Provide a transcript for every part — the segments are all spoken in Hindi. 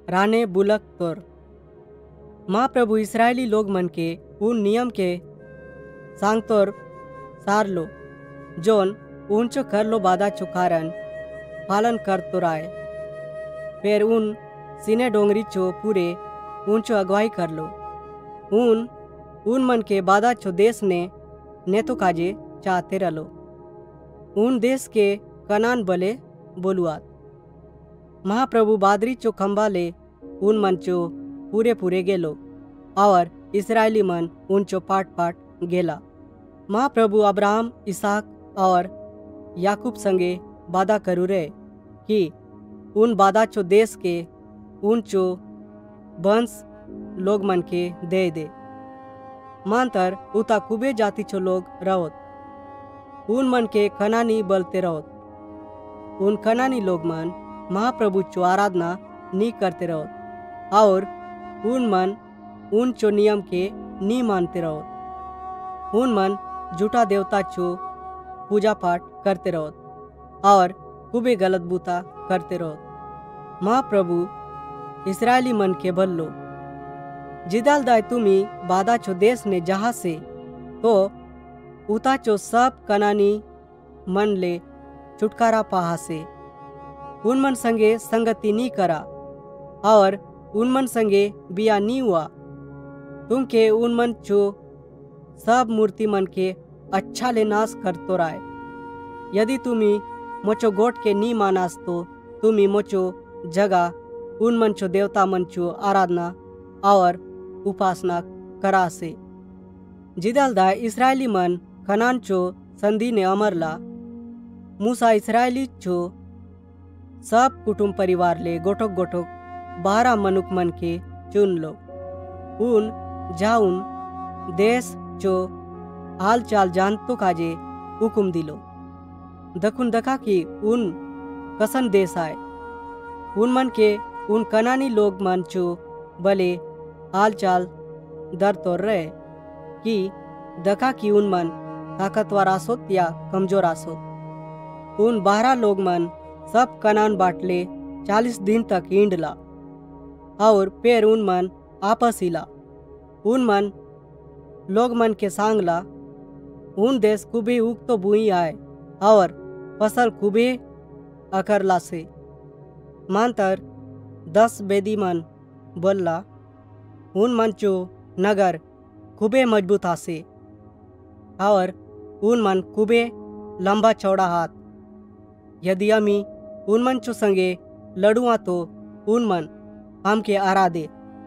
राने बुलक तोर महाप्रभु इसराइली लोग मन के उन नियम के सांग तोर सार लो जोन ऊंचो कर लो बादा चुकारण पालन कर तो राय फिर उन सीने डोंगरी चो पूरे ऊंचो अगुवाई कर लो उन मन के बादा चो देश ने तो काजे चाहते रलो उन देश के कनान बले बोलुआत महाप्रभु बादरी चो खंबा ले उन मन चो पूरे पूरे गेलो और इसराइली मन उन चो पाट पाट गेला। महाप्रभु अब्राहम इसहाक और याकूब संगे वादा करू रे कि उन बादा चो देश के उन चो वंश लोग मन के दे मानतर उता कुबे जाति चो लोग रहोत उन मन के कनानी बलते रहोत उन कनानी लोग मन महाप्रभु चो आराधना नी करते रहोत और उन मन उन चो नियम के नी मानते रहोत उन मन झूठा देवता चो पूजा पाठ करते रहोत और कुबे गलत बूता करते रहोत। महाप्रभु इसराइली मन के बल्लो जिदाल दाय तुम्ही बादा चो देश ने जहा से तो उता चो सब कनानी मन ले छुटकारा पाहा से उन मन संगे संगति नी करा और उन मन संगे बिया नी हुआ तुम के उन मन चो सब मूर्ति मन के अच्छा ले नाश कर तो राय यदि तुम्ही मोचो गोट के नी मानास तो तुम्ही मोचो जगह उन मन चो देवता मन चो आराधना और उपासना करा से जिदल दा इसराइली मन कनान चो संधि ने अमरला मूसा इसराइली चो सब कुटुंब परिवार ले गोटोक गोटोक 12 मनुक मन के चुन लो उन जाउन देश चो हाल चाल जानतो काजे हुकुम दिलो दखुन दखा की उन कसन देश आए उन मन के उन कनानी लोग मन चो भले हाल चाल दर तो रहे कि दखा की उन मन ताकतवर आसोत या कमजोर आसोत उन 12 लोग मन सब कनान बाटले 40 दिन तक ईंडला और फिर उन मन आपस हिला उन मन लोग मन के सांगला उन देश कुबे उग तो बुई आए और फसल कुबे अकरला से मानतर 10 बेदी मन बोलला उन मन चो नगर कुबे मजबूत आसे और उन मन कुबे लंबा चौड़ा हाथ यदि अमी उन मन चो संगे लड़ुआ तो उन मन हमके आरा दे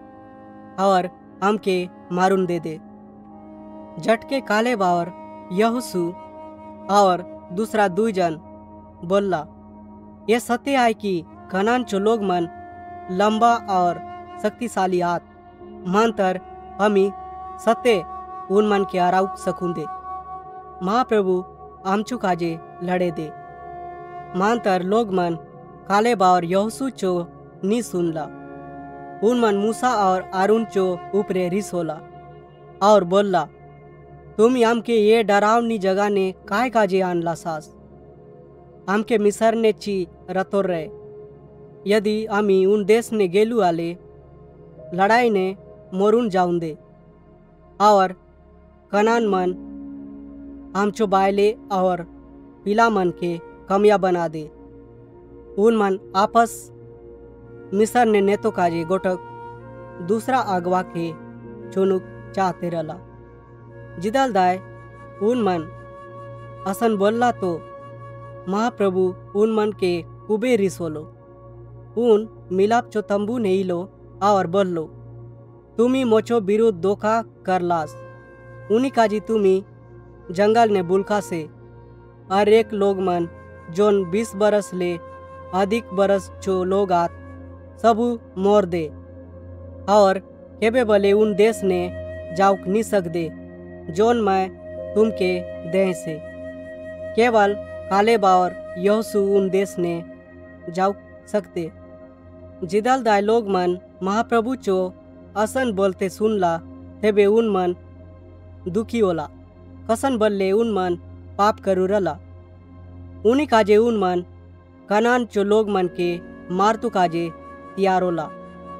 और हमके मारून दे झटके काले बावर यहोशू और दूसरा 2 जन बोलला ये सत्य है कि कनान चो लोग मन लंबा और शक्तिशाली हाथ मानतर हमी सत्य उन मन के आराउक सकूंदे महाप्रभु आमचू काजे लड़े दे मानतर लोग मन काले बावर यहोशू चो नी सुनला उन मन मूसा और आरून चो ऊपरे रिस होला और बोलला तुम हमके ये डरावनी जगह ने काय काजे आनला सास हमके मिसर ने ची रतोर रहे यदि अमी उन देश ने गेलू आले लड़ाई ने मोरून जाऊन दे और कनान मन आमचो बायले और पिला मन के कमिया बना दे उन मन आपस मिसर ने नेतो काजे गोटक दूसरा अगवा के चुनुक चाहते रला जिदल दाय उन मन असन बोलला तो महाप्रभु उन मन के कुबे रिसोलो उन मिलाप चो तंबू नहीं लो और बोलो तुमी मोचो विरुद्ध धोखा कर लास उन्हीं काजी तुमी जंगल ने बुलका से हर एक लोग मन जोन 20 बरस ले अधिक बरस चो लोग आत सबू मोर दे और केबे बले उन देश ने जाउक नी सक दे जोन मैं तुमके दे से केवल काले बावर यहोशू उन देश ने जाउक सकते जिदल दाय लोग मन महाप्रभु चो असन बोलते सुनला तेबे उन मन दुखी होला कसन बल्ले उन मन पाप करू रला उन्हीं काजे उन मन कनान चो लोग मन के मारतु काजे तैयार होला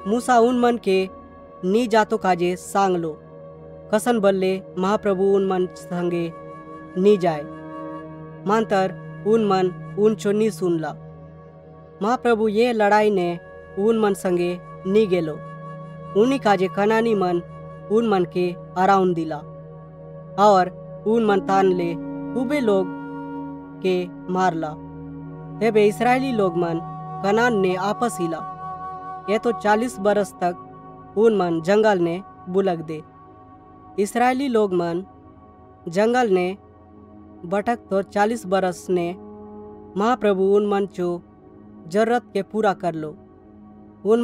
मूसा उन मन के नी जातो काजे सांग लो, कसन बल्ले महाप्रभु उन मन संगे नी जाए, मांतर उन मन उन चो नी सुनला। महाप्रभु ये लड़ाई ने उन मन संगे नी गेलो, उन्हीं काजे कनानी मन उन मन के अराउन दिला और उन मन तान ले खूबे लोग के मारला। तेबे इसराइली लोग मन कनान ने आपस हिला। ये तो 40 बरस तक उन मन जंगल ने बुलक दे। इसराइली लोग मन जंगल ने बटक तो 40 बरस ने महाप्रभु उन मन चो जरूरत के पूरा कर लो। उन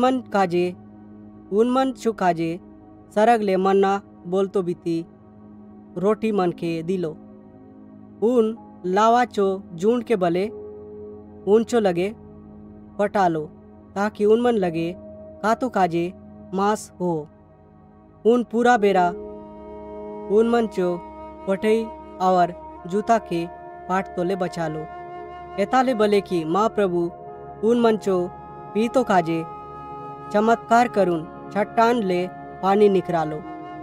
मन चो काजे सरग ले मन्ना बोलतो बीती रोटी मन के दिलो। उन लावा चो जूंड के बले उन चो लगे पटालो, ताकि उन मन लगे कातो काजे मांस हो। उन पूरा बेरा उन मन चो पटई और जूता के पाट तोले बचा लो। एताले बले की माँ प्रभु उन मन चो पीतो काजे चमत्कार करून चट्टान ले पानी निकरालो।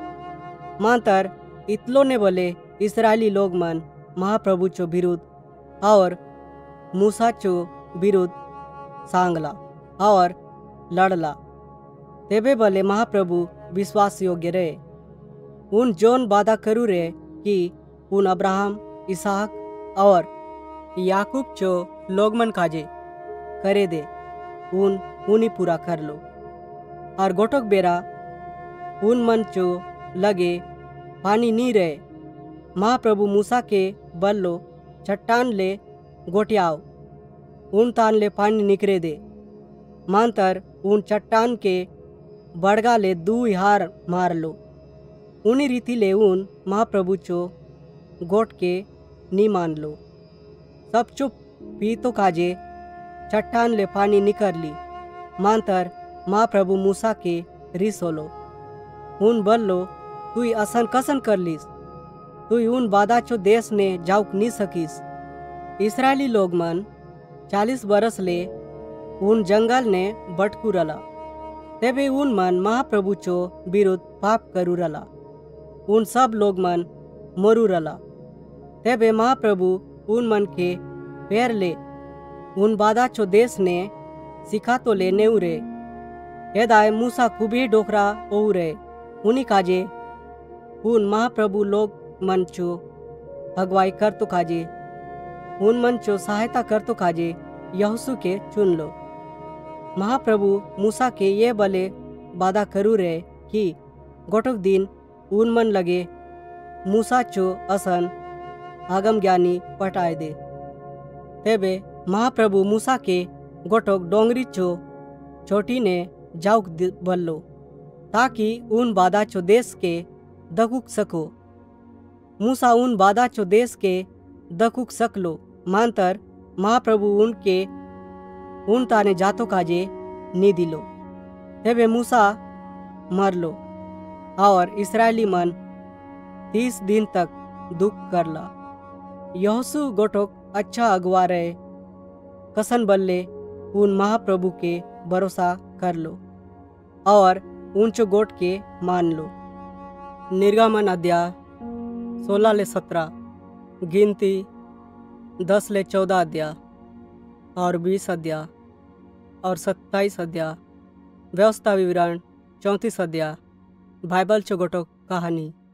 मांतर इतलो ने बोले इसराइली लोग मन महाप्रभु चो विरुद्ध और मूसा चो विरुद्ध सांगला और लड़ला। तेबे बोले महाप्रभु विश्वास योग्य रहे। उन जोन वादा करू रे कि उन अब्राहम, इसहाक और याकूब चो लोग मन काजे करे दे, उन पूरा कर लो। और गोटोक बेरा उन मन चो लगे पानी नी रहे। महाप्रभु मूसा के बल्लो चट्टान ले गोटियाओ, उन तान ले पानी निकरे दे। मांतर उन चट्टान के बड़गा ले 2 हार मार लो। उन्हीं रीति ले उन महाप्रभु चो गोट के नी मान लो। सब चुप पीतो काजे चट्टान ले पानी निकर ली। मांतर महाप्रभु मूसा के रिस होलो। उन बल्लो तुई असन कसन कर लीस, तुई उन बादा चो देश ने जाउक नी सकीस। इसराइली लोग मन 40 बरस ले उन जंगल ने बटकू रला। तेबे उन मन महाप्रभु चो विरुद्ध पाप करू रला। उन सब लोग मन मरू रला। तेबे महाप्रभु उन मन के पैर ले उन बादा चो देश ने सिखा तो ले नेउरे। एदाय मूसा खूबी डोकरा ओउरे। उन्हीं काजे उन महाप्रभु लोग मन चो अगवाई कर तो काजे, उन मन चो सहायता कर तो काजे यहोशू के चुन लो। महाप्रभु मूसा के ये बले वादा करू रे कि गोटोक दिन उन मन लगे मूसा चो असन आगम ज्ञानी पटाए दे। तेबे महाप्रभु मूसा के गोटोक डोंगरी चो चोटी ने जाउक बल्लो, ताकि उन बादा चो देश के दकुक सको। मूसा उन बादा चो देश के दकुक सकलो। मांतर महाप्रभु उनके उन ताने जातो काजे नी दिलो। तेबे मूसा मरलो और इसराइली मन 30 दिन तक दुख करला। यहोशू गोटोक अच्छा अगुआ रहे, कसन बल्ले उन महाप्रभु के भरोसा कर लो और ऊंचो गोट के मान लो। निर्गमन अध्याय 16 ले 17, गिनती 10 ले 14 अध्याय और 20 अध्याय और 27 अध्याय, व्यवस्था विवरण 34 अध्याय, बाइबल चो गोटो कहानी।